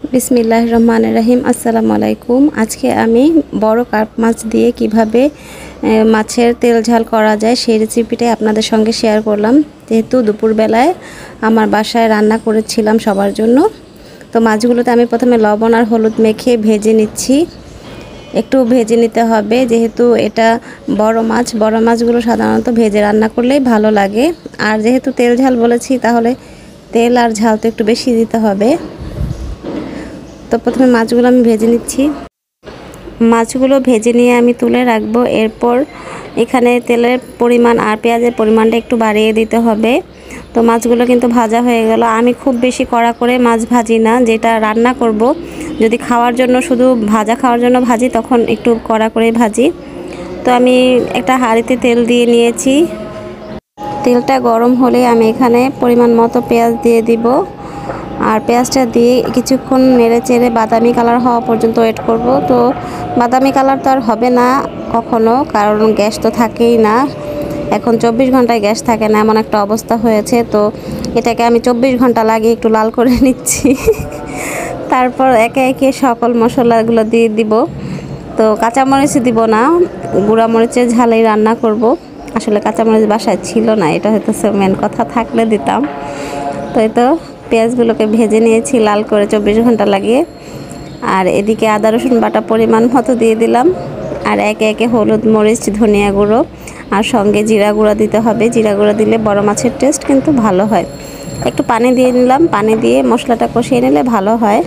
বিসমিল্লাহির রহমানির রহিম। আসসালামু আলাইকুম। আজকে আমি বড় কার্প মাছ দিয়ে কিভাবে মাছের তেল ঝাল করা যায় সেই রেসিপিটাই আপনাদের সঙ্গে শেয়ার করলাম। যেহেতু দুপুরবেলায় আমার বাসায় রান্না করেছিলাম সবার জন্য, তো মাছগুলোতে আমি প্রথমে লবণ আর হলুদ মেখে ভেজে নিচ্ছি। একটু ভেজে নিতে হবে, যেহেতু এটা বড় মাছগুলো সাধারণত ভেজে রান্না করলেই ভালো লাগে। আর যেহেতু তেল ঝাল বলেছি, তাহলে তেল আর ঝাল তো একটু বেশি দিতে হবে। তো প্রথমে মাছগুলো আমি ভেজে নিচ্ছি। মাছগুলো ভেজে নিয়ে আমি তুলে রাখবো। এরপর এখানে তেলের পরিমাণ আর পেঁয়াজের পরিমাণটা একটু বাড়িয়ে দিতে হবে। তো মাছগুলো কিন্তু ভাজা হয়ে গেল। আমি খুব বেশি কড়া করে মাছ ভাজি না, যেটা রান্না করব যদি খাওয়ার জন্য, শুধু ভাজা খাওয়ার জন্য ভাজি, তখন একটু কড়া করে ভাজি। তো আমি একটা হাঁড়িতে তেল দিয়ে নিয়েছি। তেলটা গরম হলে আমি এখানে পরিমাণ মতো পেঁয়াজ দিয়ে দিব। আর পেঁয়াজটা দিয়ে কিছুক্ষণ নেড়ে চেড়ে বাদামি কালার হওয়া পর্যন্ত ওয়েট করব। তো বাদামি কালার তো আর হবে না কখনো, কারণ গ্যাস তো থাকেই না। এখন 24 ঘন্টায় গ্যাস থাকে না, এমন একটা অবস্থা হয়েছে। তো এটাকে আমি 24 ঘন্টা লাগিয়ে একটু লাল করে নিচ্ছি। তারপর একে একে সকল মশলাগুলো দিয়ে দিব। তো কাঁচামরিচ দিব না, গুঁড়া মরিচের ঝালেই রান্না করব। আসলে কাঁচামরিচ বাসায় ছিল না, এটা হয়তো মেন কথা, থাকলে দিতাম। তো এই তো পেঁয়াজগুলোকে ভেজে নিয়েছি লাল করে 24 ঘন্টা লাগিয়ে। আর এদিকে আদা রসুন বাটা পরিমাণ মতো দিয়ে দিলাম। আর একে একে হলুদ, মরিচ, ধনিয়া গুঁড়ো আর সঙ্গে জিরা গুঁড়ো দিতে হবে। জিরা গুঁড়ো দিলে বড় মাছের টেস্ট কিন্তু ভালো হয়। একটু পানি দিয়ে নিলাম, পানি দিয়ে মশলাটা কষিয়ে নিলে ভালো হয়।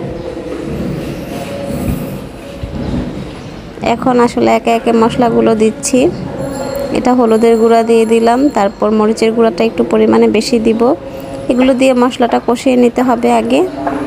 এখন আসলে একে একে মশলাগুলো দিচ্ছি। এটা হলুদের গুঁড়া দিয়ে দিলাম, তারপর মরিচের গুঁড়াটা একটু পরিমাণে বেশি দিব। এগুলো দিয়ে মশলাটা কষিয়ে নিতে হবে আগে।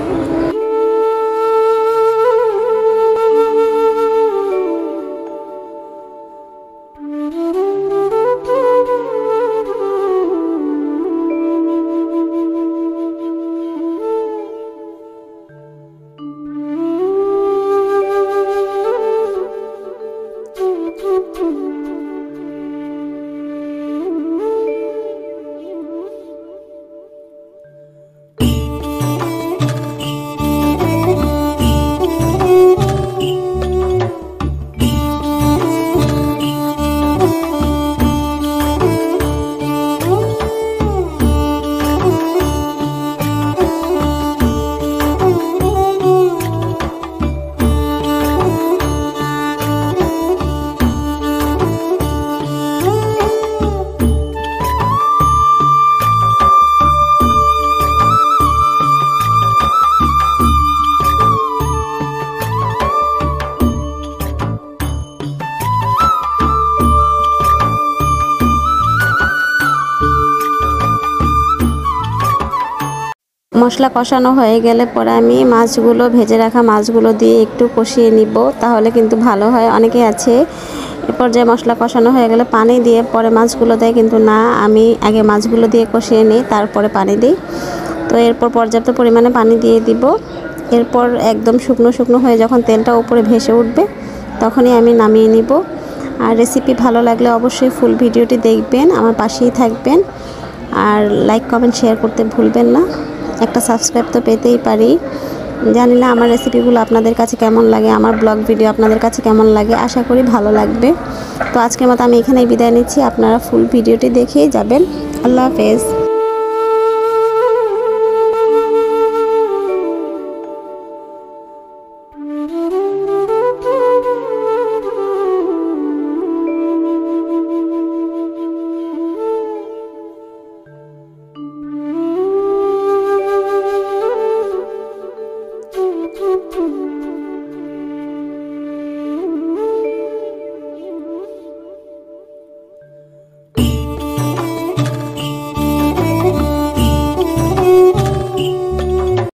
মশলা কষানো হয়ে গেলে পরে আমি মাছগুলো, ভেজে রাখা মাছগুলো দিয়ে একটু কষিয়ে নিব, তাহলে কিন্তু ভালো হয়। অনেকে আছে এরপর যে মশলা কষানো হয়ে গেলে পানি দিয়ে পরে মাছগুলো দেয়, কিন্তু না, আমি আগে মাছগুলো দিয়ে কষিয়ে নিই, তারপরে পানি দিই। তো এরপর পর্যাপ্ত পরিমাণে পানি দিয়ে দিব। এরপর একদম শুকনো শুকনো হয়ে যখন তেলটা উপরে ভেসে উঠবে, তখনই আমি নামিয়ে নিব। আর রেসিপি ভালো লাগলে অবশ্যই ফুল ভিডিওটি দেখবেন, আমার পাশেই থাকবেন। আর লাইক, কমেন্ট, শেয়ার করতে ভুলবেন না। একটা সাবস্ক্রাইব তো পেতেই পারি। জানি না আমার রেসিপিগুলো আপনাদের কাছে কেমন লাগে, আমার ব্লগ ভিডিও আপনাদের কাছে কেমন লাগে। আশা করি ভালো লাগবে। তো আজকের মতো আমি এখানেই বিদায় নিচ্ছি। আপনারা ফুল ভিডিওটি দেখেই যাবেন। আল্লাহ হাফেজ।